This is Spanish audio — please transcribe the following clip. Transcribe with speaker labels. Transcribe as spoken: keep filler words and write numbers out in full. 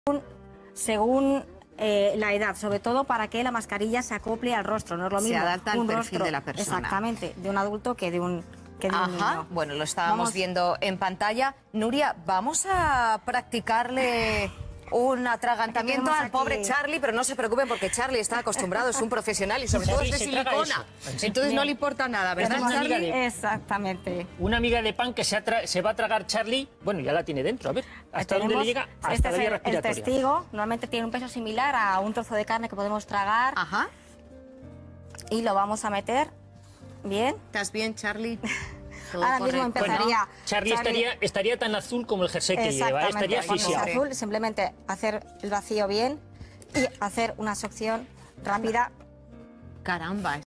Speaker 1: según, según eh, la edad, sobre todo para que la mascarilla se acople al rostro. No es lo mismo
Speaker 2: se adapta al
Speaker 1: un
Speaker 2: perfil
Speaker 1: rostro,
Speaker 2: de la persona.
Speaker 1: Exactamente, de un adulto que de un, que de un
Speaker 2: Ajá,
Speaker 1: niño.
Speaker 2: bueno, lo estábamos
Speaker 1: Vamos.
Speaker 2: viendo en pantalla. Nuria, vamos a practicarle un atragantamiento al
Speaker 1: aquí.
Speaker 2: pobre Charlie, pero no se preocupen porque Charlie está acostumbrado, es un profesional y sobre todo es de silicona. Entonces
Speaker 1: Bien.
Speaker 2: no le importa nada, ¿verdad,
Speaker 3: Esta es una amiga
Speaker 2: Charlie?
Speaker 3: de-
Speaker 1: Exactamente.
Speaker 3: Una miga de pan que se, atra- se va a tragar Charlie, bueno, ya la tiene dentro, a ver, ¿hasta dónde le
Speaker 1: Tenemos-
Speaker 3: llega? Hasta
Speaker 1: este
Speaker 3: la
Speaker 1: es
Speaker 3: vía
Speaker 1: el, el
Speaker 3: respiratoria.
Speaker 1: testigo. Normalmente tiene un peso similar a un trozo de carne que podemos tragar.
Speaker 2: Ajá.
Speaker 1: Y lo vamos a meter bien.
Speaker 2: ¿Estás bien, Charlie? Todo
Speaker 1: Ahora mismo
Speaker 2: correcto, ¿no?
Speaker 1: empezaría.
Speaker 3: Charlie, Estaría, estaría tan azul como el jersey que lleva,
Speaker 1: Exactamente,
Speaker 3: estaría
Speaker 1: cuando sea
Speaker 3: asfixiado.
Speaker 1: azul, simplemente hacer el vacío bien y hacer una succión rápida.
Speaker 2: Caramba.